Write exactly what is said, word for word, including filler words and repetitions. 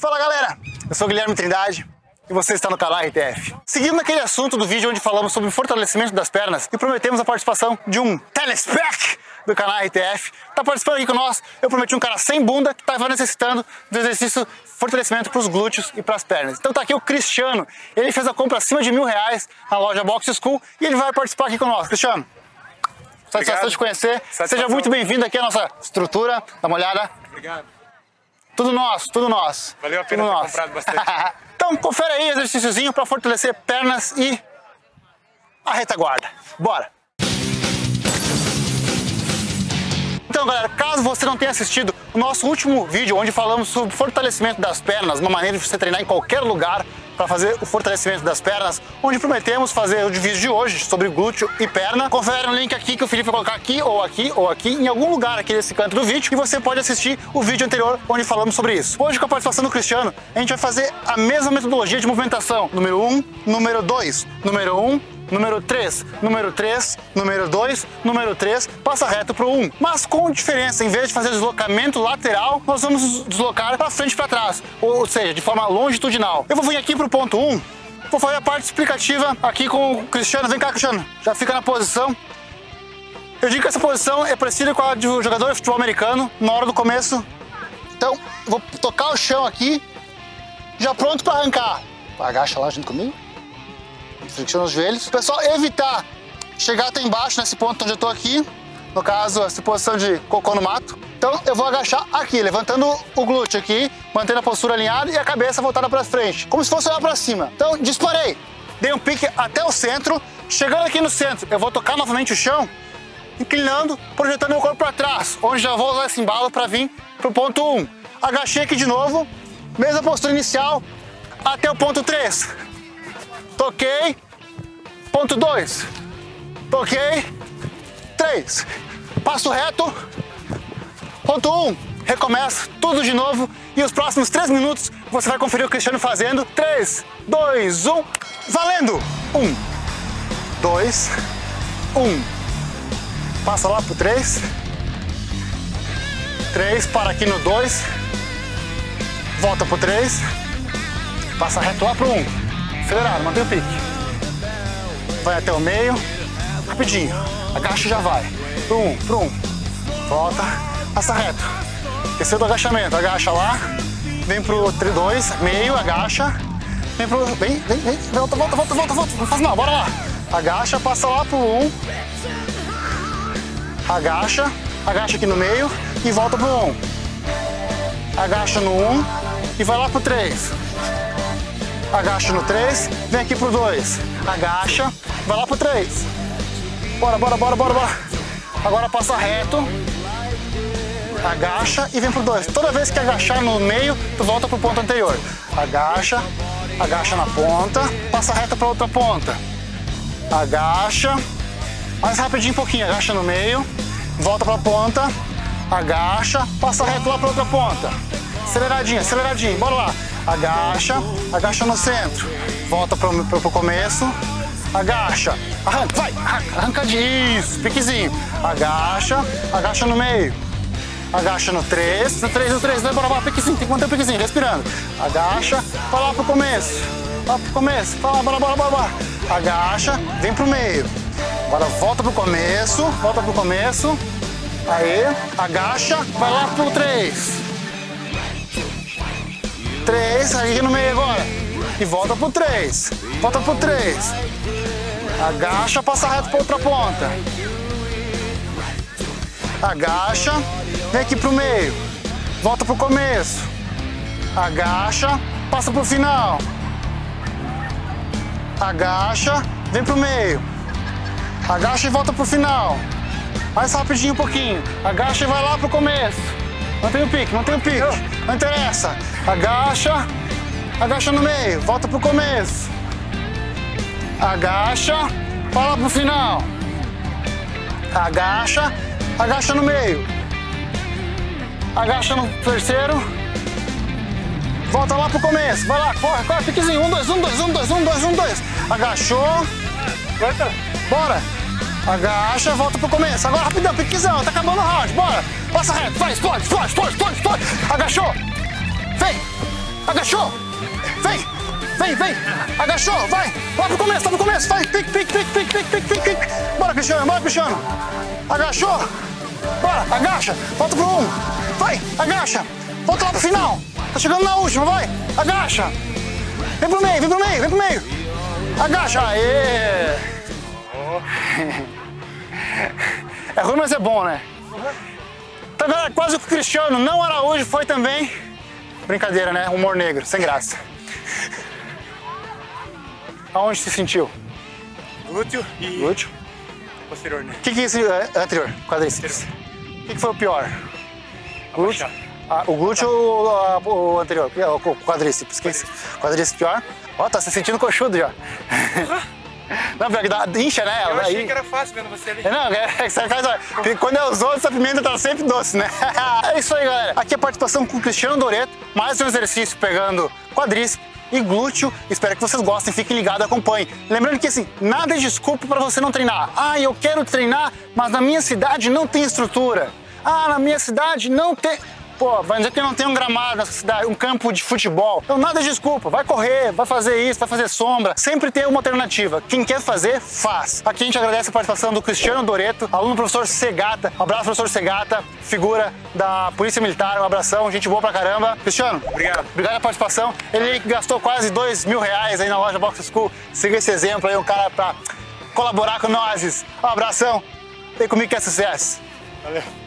Fala galera, eu sou o Guilherme Trindade e você está no canal R T F. Seguindo aquele assunto do vídeo onde falamos sobre o fortalecimento das pernas e prometemos a participação de um telespec do canal R T F, tá participando aqui com nós, eu prometi um cara sem bunda que estava necessitando do exercício fortalecimento para os glúteos e para as pernas. Então tá aqui o Cristiano, ele fez a compra acima de mil reais na loja Box School e ele vai participar aqui com nós. Cristiano, satisfação de conhecer, satisfação. Seja muito bem-vindo aqui à nossa estrutura, dá uma olhada. Obrigado. Tudo nosso, tudo nosso. Valeu a pena ter comprado bastante. Então confere aí exercíciozinho para fortalecer pernas e a retaguarda. Bora! Então galera, caso você não tenha assistido o nosso último vídeo onde falamos sobre fortalecimento das pernas, uma maneira de você treinar em qualquer lugar para fazer o fortalecimento das pernas, onde prometemos fazer o vídeo de hoje sobre glúteo e perna, confere no link aqui que o Felipe vai colocar aqui ou aqui ou aqui, em algum lugar aqui nesse canto do vídeo, e você pode assistir o vídeo anterior onde falamos sobre isso. Hoje, com a participação do Cristiano, a gente vai fazer a mesma metodologia de movimentação. Número um, número dois, número um, número três, número três, número dois, número três, passa reto pro um. Mas com diferença, em vez de fazer deslocamento lateral, nós vamos deslocar para frente e para trás, ou seja, de forma longitudinal. Eu vou vir aqui pro ponto um, vou fazer a parte explicativa aqui com o Cristiano. Vem cá, Cristiano, já fica na posição. Eu digo que essa posição é parecida com a de um jogador de futebol americano na hora do começo. Então, vou tocar o chão aqui, já pronto para arrancar. Agacha lá junto comigo. Flexiona os joelhos. Pessoal, evitar chegar até embaixo nesse ponto onde eu tô aqui. No caso, essa posição de cocô no mato. Então eu vou agachar aqui, levantando o glúteo aqui, mantendo a postura alinhada e a cabeça voltada para frente, como se fosse olhar para cima. Então disparei, dei um pique até o centro. Chegando aqui no centro, eu vou tocar novamente o chão, inclinando, projetando meu corpo para trás, onde já vou usar esse embalo para vir pro ponto um. Agachei aqui de novo, mesma postura inicial, até o ponto três. Toquei, ponto dois, toquei, três, passo reto, ponto um, recomeça tudo de novo e os próximos três minutos você vai conferir o Cristiano fazendo. Três, dois, um, valendo! Um, dois, um, passa lá pro três, três, para aqui no dois, volta pro três, passa reto lá pro um. Acelerado, mantém o pique. Vai até o meio, rapidinho. Agacha e já vai. Pro um, pro um. Volta, passa reto. Desceu do agachamento, agacha lá. Vem pro dois, meio, agacha. Vem pro. Vem, vem, vem. Volta, volta, volta, volta, volta. Não faz mal, bora lá. Agacha, passa lá pro um. Agacha, agacha aqui no meio e volta pro um. Agacha no um e vai lá pro três. Agacha no três, vem aqui pro dois, agacha, vai lá pro três. Bora, bora, bora, bora, bora. Agora passa reto, agacha e vem pro dois. Toda vez que agachar no meio, tu volta pro ponto anterior. Agacha, agacha na ponta, passa reto pra outra ponta. Agacha, mais rapidinho um pouquinho, agacha no meio, volta pra ponta, agacha, passa reto lá pra outra ponta. Aceleradinho, aceleradinho, bora lá. Agacha, agacha no centro, volta pro, pro, pro começo, agacha, arranca, vai, arranca, arranca disso, piquezinho, agacha, agacha no meio, agacha no três, no três, no três, vai, bora, bora, piquezinho, tem que manter o piquezinho, respirando, agacha, vai lá pro começo, lá pro começo, vai lá, bora, bora, bora, bora, agacha, vem pro meio, agora volta pro começo, volta pro começo, aí, agacha, vai lá pro três. três, aí no meio agora. E volta pro três. Volta pro três. Agacha, passa reto pra outra ponta. Agacha, vem aqui pro meio. Volta pro começo. Agacha, passa pro final. Agacha, vem pro meio. Agacha e volta pro final. Mais rapidinho um pouquinho. Agacha e vai lá pro começo. Mantém o pique, mantém o pique. Não interessa. Agacha, agacha no meio, volta pro começo. Agacha, vai lá pro final. Agacha, agacha no meio. Agacha no terceiro. Volta lá pro começo. Vai lá, corre, corre, piquezinho. Um, dois, um, dois, um, dois, um, dois, um, dois. Agachou. Bora. Agacha, volta pro começo. Agora rapidão, piquezão, tá acabando o round, bora. Passa reto, vai, explode, explode, explode, explode, explode. Agachou. Vem. Agachou! Vem! Vem, vem! Agachou! Vai! Lá pro começo, lá pro começo! Vai! Pique, pique, pique, pique, pique, pique, pique, pique! Bora, Cristiano! Bora, Cristiano! Agachou! Bora! Agacha! Volta pro um! Vai! Agacha! Volta lá pro final! Tá chegando na última, vai! Agacha! Vem pro meio, vem pro meio, vem pro meio! Agacha! Aê! É ruim, mas é bom, né? Então, galera, quase que o Cristiano não Araújo foi também. Brincadeira, né? Humor negro, sem graça. Aonde se sentiu? Glúteo e Glúteo. posterior, né? O que, que é esse é, anterior? Quadríceps. O que, que foi o pior? Glúteo? Ah, o glúteo ou a- o anterior? O quadríceps. Quadríceps. Quadríceps pior? Ó, tá se sentindo coxudo já. Não, pior que dá, incha, né? Eu achei Aí- que era fácil vendo você ali. Não, é, é, você faz, ó, quando é os outros, a pimenta tá sempre doce, né? É isso aí, galera. Aqui é a participação com o Cristiano Doreto. Mais um exercício pegando quadríceps e glúteo. Espero que vocês gostem, fiquem ligados, acompanhem. Lembrando que, assim, nada é desculpa para você não treinar. Ah, eu quero treinar, mas na minha cidade não tem estrutura. Ah, na minha cidade não tem... Pô, vai dizer que não tem um gramado nessa cidade, um campo de futebol. Então nada é desculpa, vai correr, vai fazer isso, vai fazer sombra. Sempre tem uma alternativa. Quem quer fazer, faz. Aqui a gente agradece a participação do Cristiano Doreto, aluno do professor Segata. Um abraço, professor Segata, figura da Polícia Militar. Um abração, gente boa pra caramba. Cristiano, Obrigado. obrigado pela participação. Ele gastou quase dois mil reais aí na loja Box School. Siga esse exemplo aí, um cara pra colaborar com nós. Um abração. Vem comigo que é sucesso. Valeu.